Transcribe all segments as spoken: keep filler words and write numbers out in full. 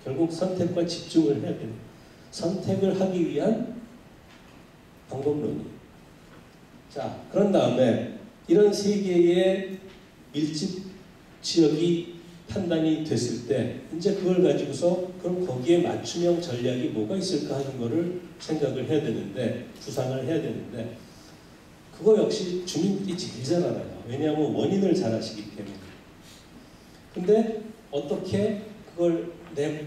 결국 선택과 집중을 해야 돼요. 선택을 하기 위한 방법론이. 자, 그런 다음에 이런 세 개의 밀집 지역이 판단이 됐을 때 이제 그걸 가지고서 그럼 거기에 맞춤형 전략이 뭐가 있을까 하는 거를 생각을 해야 되는데, 구상을 해야 되는데, 그거 역시 주민들이 제일 잘 알아요. 왜냐하면 원인을 잘 아시기 때문에. 근데 어떻게 그걸 내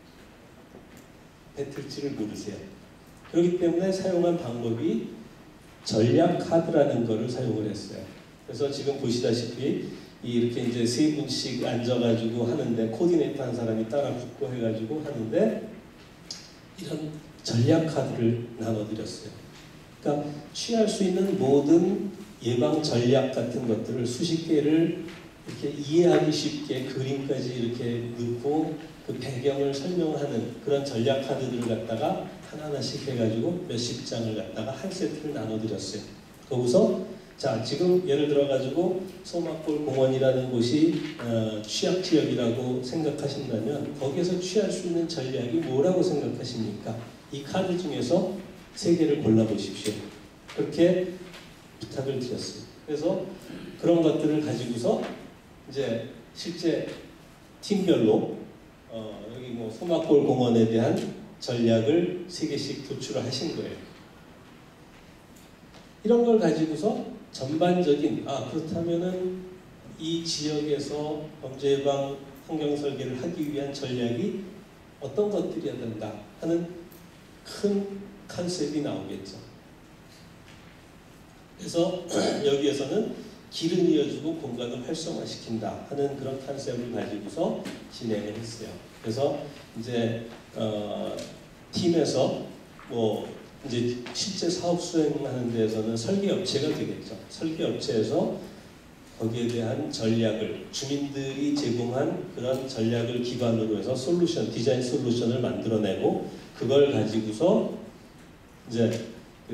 뱉을지를 모르세요. 그렇기 때문에 사용한 방법이 전략 카드라는 거를 사용을 했어요. 그래서 지금 보시다시피 이렇게 이제 세 분씩 앉아가지고 하는데, 코디네이터 한 사람이 따라 붙고 해가지고 하는데, 이런 전략 카드를 나눠드렸어요. 그러니까 취할 수 있는 모든 예방 전략 같은 것들을 수십 개를 이렇게 이해하기 쉽게 그림까지 이렇게 넣고 그 배경을 설명하는 그런 전략 카드들을 갖다가 하나하나씩 해가지고 몇십 장을 갖다가 한 세트를 나눠드렸어요. 거기서 자, 지금 예를 들어가지고 소막골 공원이라는 곳이 어, 취약 지역이라고 생각하신다면 거기에서 취할 수 있는 전략이 뭐라고 생각하십니까? 이 카드 중에서 세 개를 골라보십시오. 그렇게 부탁을 드렸어요. 그래서 그런 것들을 가지고서 이제 실제 팀별로 어, 여기 뭐 소막골 공원에 대한 전략을 세 개씩 도출을 하신 거예요. 이런 걸 가지고서 전반적인, 아 그렇다면은 이 지역에서 범죄 예방 환경 설계를 하기 위한 전략이 어떤 것들이어야 된다 하는 큰 컨셉이 나오겠죠. 그래서 여기에서는 길을 이어주고 공간을 활성화시킨다 하는 그런 컨셉을 가지고서 진행을 했어요. 그래서 이제 어, 팀에서 뭐 이제 실제 사업 수행하는 데에서는 설계업체가 되겠죠. 설계업체에서 거기에 대한 전략을, 주민들이 제공한 그런 전략을 기반으로 해서 솔루션, 디자인 솔루션을 만들어내고 그걸 가지고서 이제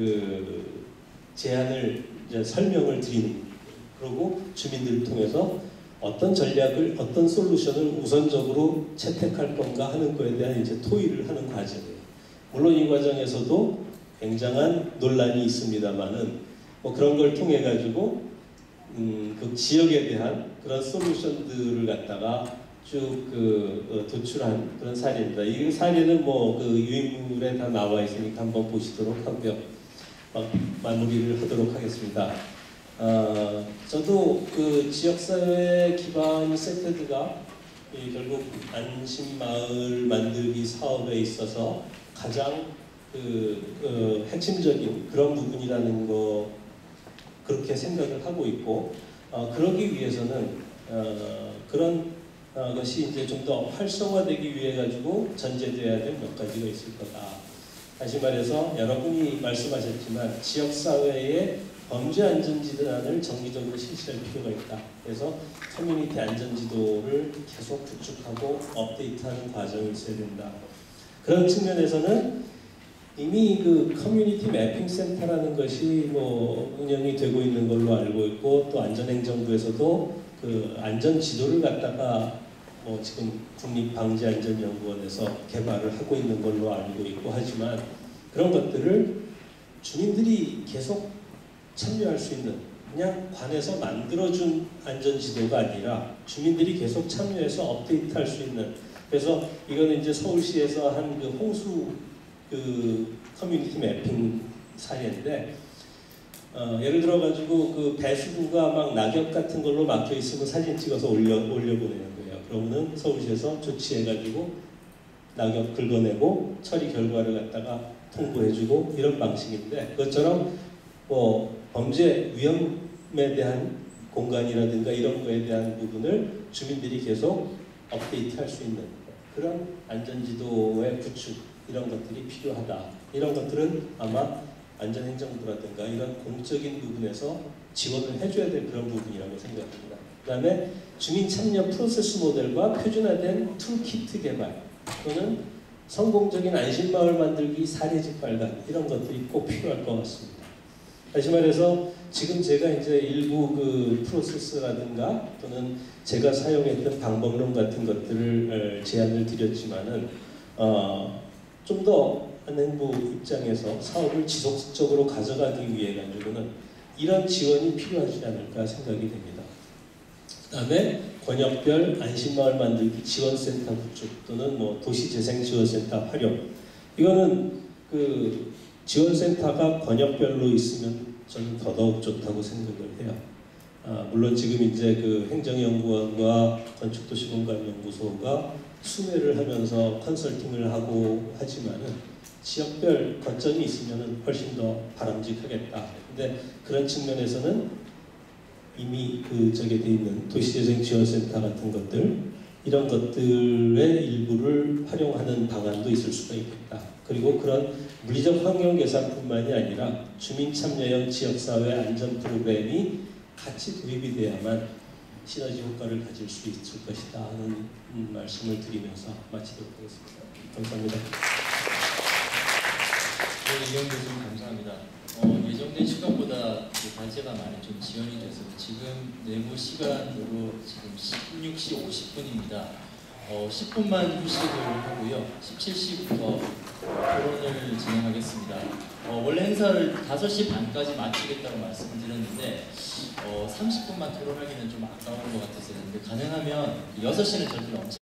그 제안을 이제 설명을 드리는, 그리고 주민들을 통해서 어떤 전략을, 어떤 솔루션을 우선적으로 채택할 건가 하는 거에 대한 이제 토의를 하는 과정이에요. 물론 이 과정에서도 굉장한 논란이 있습니다만은 뭐 그런 걸 통해 가지고 음, 그 지역에 대한 그런 솔루션들을 갖다가 쭉 그 어, 도출한 그런 사례입니다. 이 사례는 뭐 그 유인물에 다 나와 있으니까 한번 보시도록 하고요. 막 마무리를 하도록 하겠습니다. 어, 저도 그 지역사회 기반 세테드가 이 결국 안심마을 만들기 사업에 있어서 가장 그, 그 핵심적인 그런 부분이라는 거 그렇게 생각을 하고 있고, 어, 그러기 위해서는 어, 그런 어, 것이 이제 좀 더 활성화되기 위해 가지고 전제되어야 될 몇 가지가 있을 거다. 다시 말해서 여러분이 말씀하셨지만 지역사회의 범죄 안전지도를 정기적으로 실시할 필요가 있다. 그래서 커뮤니티 안전지도를 계속 구축하고 업데이트하는 과정이 있어야 된다. 그런 측면에서는 이미 그 커뮤니티 매핑 센터라는 것이 뭐 운영이 되고 있는 걸로 알고 있고, 또 안전행정부에서도 그 안전지도를 갖다가 뭐 지금 국립방재안전연구원에서 개발을 하고 있는 걸로 알고 있고 하지만, 그런 것들을 주민들이 계속 참여할 수 있는, 그냥 관에서 만들어준 안전지도가 아니라 주민들이 계속 참여해서 업데이트할 수 있는, 그래서 이거는 이제 서울시에서 한 그 홍수 그 커뮤니티 매핑 사례인데, 어, 예를 들어 가지고 그 배수구가 막 낙엽 같은 걸로 막혀 있으면 사진 찍어서 올려 올려보내는 거예요. 그러면은 서울시에서 조치해 가지고 낙엽 긁어내고 처리 결과를 갖다가 통보해주고 이런 방식인데, 그것처럼 뭐 범죄 위험에 대한 공간이라든가 이런 거에 대한 부분을 주민들이 계속 업데이트할 수 있는 그런 안전지도의 구축, 이런 것들이 필요하다. 이런 것들은 아마 안전행정부라든가 이런 공적인 부분에서 지원을 해줘야 될 그런 부분이라고 생각합니다. 그 다음에 주민 참여 프로세스 모델과 표준화된 툴키트 개발, 또는 성공적인 안심마을 만들기 사례집 발간, 이런 것들이 꼭 필요할 것 같습니다. 다시 말해서 지금 제가 이제 일부 그 프로세스라든가 또는 제가 사용했던 방법론 같은 것들을 제안을 드렸지만은 어, 좀 더 한행부 입장에서 사업을 지속적으로 가져가기 위해 가지고는 이런 지원이 필요하지 않을까 생각이 됩니다. 그 다음에 권역별 안심마을 만들기 지원센터 구축 또는 뭐 도시재생지원센터 활용, 이거는 그 지원센터가 권역별로 있으면 저는 더더욱 좋다고 생각을 해요. 아, 물론 지금 이제 그 행정연구원과 건축도시공간연구소가 수매를 하면서 컨설팅을 하고 하지만은 지역별 거점이 있으면 훨씬 더 바람직하겠다. 근데 그런 측면에서는 이미 그 저게 돼 있는 도시재생지원센터 같은 것들, 이런 것들의 일부를 활용하는 방안도 있을 수가 있겠다. 그리고 그런 물리적 환경 개선뿐만이 아니라 주민 참여형 지역사회 안전 프로그램이 같이 도입이 돼야만 시너지 효과를 가질 수 있을 것이다 하는 말씀을 드리면서 마치도록 하겠습니다. 감사합니다. 네, 이영 교수님 감사합니다. 어, 예정된 시간보다 발제가 많이 좀 지연이 돼서 지금 내부 시간으로 지금 십육 시 오십 분입니다. 어, 십 분만 휴식을 하고요. 십칠 시부터 토론을 진행하겠습니다. 어, 원래 행사를 다섯 시 반까지 마치겠다고 말씀을 드렸는데 어, 삼십 분만 토론하기는 좀 아까운 것 같아서 했는데 가능하면 여섯 시는 절대 넘지